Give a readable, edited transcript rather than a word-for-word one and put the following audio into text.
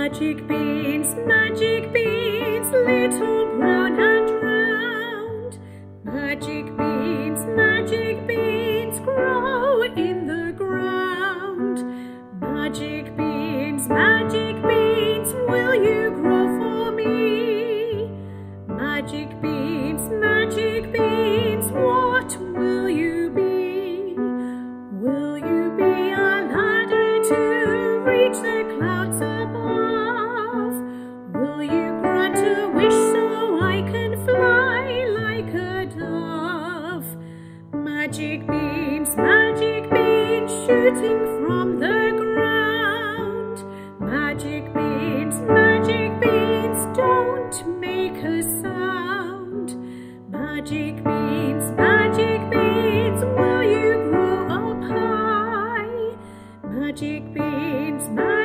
Magic beans, little brown and round. Magic beans grow in the ground. Magic beans, will you grow for me? Magic beans, what will you be? Will you be a ladder to reach the clouds above? Will you grant a wish so I can fly like a dove? Magic beans, shooting from the ground. Magic beans, don't make a sound. Magic beans, will you grow up high? Magic beans,